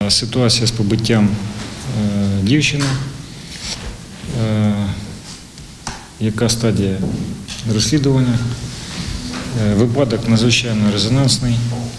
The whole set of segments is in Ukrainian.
Ситуація з побиттям дівчини. Яка стадія розслідування? Випадок надзвичайно резонансний.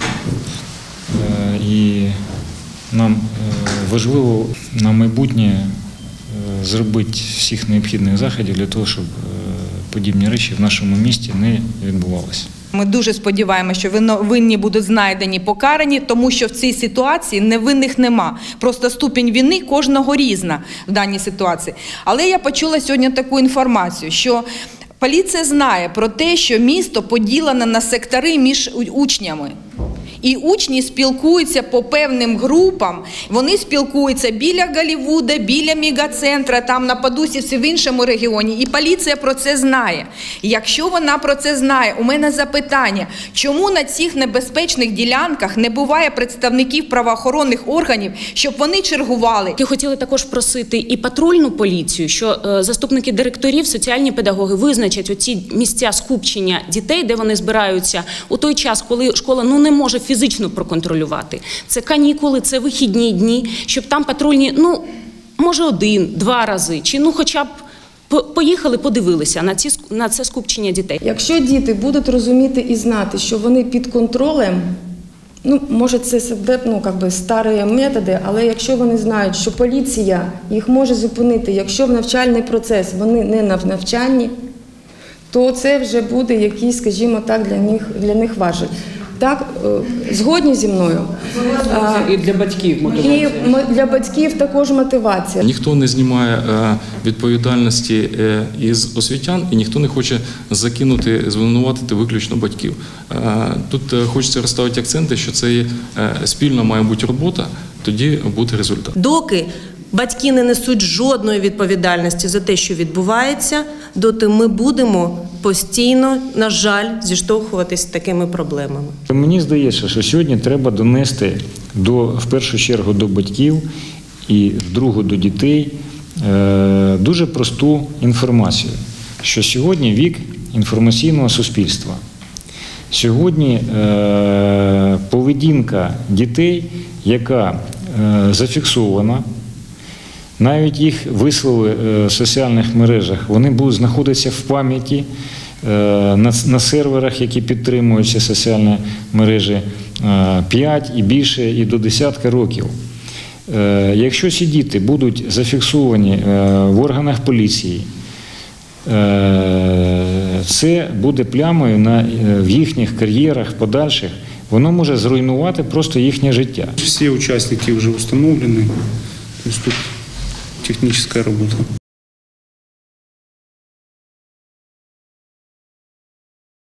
І нам важливо на майбутнє зробити всіх необхідних заходів для того, щоб подібні речі в нашому місті не відбувалися. Ми дуже сподіваємося, що винні будуть знайдені, покарані, тому що в цій ситуації невинних нема. Просто ступінь вини кожного різна в даній ситуації. Але я почула сьогодні таку інформацію, що поліція знає про те, що місто поділене на сектори між учнями. І учні спілкуються по певним групам, вони спілкуються біля Голлівуда, біля мегацентра, там на Подусівці, в іншому регіоні, і поліція про це знає. Якщо вона про це знає, у мене запитання, чому на цих небезпечних ділянках не буває представників правоохоронних органів, щоб вони чергували? Ми хотіли також просити і патрульну поліцію, що заступники директорів, соціальні педагоги визначать оці місця скупчення дітей, де вони збираються у той час, коли школа не може фізично проконтролювати. Це канікули, це вихідні дні, щоб там патрульні, може 1-2 рази, чи хоча б поїхали, подивилися на це скупчення дітей. Якщо діти будуть розуміти і знати, що вони під контролем, може це старі методи, але якщо вони знають, що поліція їх може зупинити, якщо в навчальний процес вони не на навчанні, то це вже буде якийсь, скажімо так, для них важіль. Так, згодні зі мною. І для батьків мотивація. І для батьків також мотивація. Ніхто не знімає відповідальності із освітян і ніхто не хоче звинуватити виключно батьків. Тут хочеться розставити акценти, що це спільна має бути робота, тоді буде результат. Доки батьки не несуть жодної відповідальності за те, що відбувається, доти ми будемо постійно, на жаль, зіштовхуватись з такими проблемами. Мені здається, що сьогодні треба донести в першу чергу до батьків і в другу до дітей дуже просту інформацію, що сьогодні вік інформаційного суспільства. Сьогодні поведінка дітей, яка зафіксована, навіть їх вислови в соціальних мережах, вони будуть знаходитися в пам'яті на серверах, які підтримуються соціальні мережі 5 і більше, і до 10 років. Якщо ці діти будуть зафіксовані в органах поліції, це буде плямою в їхніх кар'єрах подальших, воно може зруйнувати просто їхнє життя. Всі учасники вже встановлені, тобто тут технічна робота.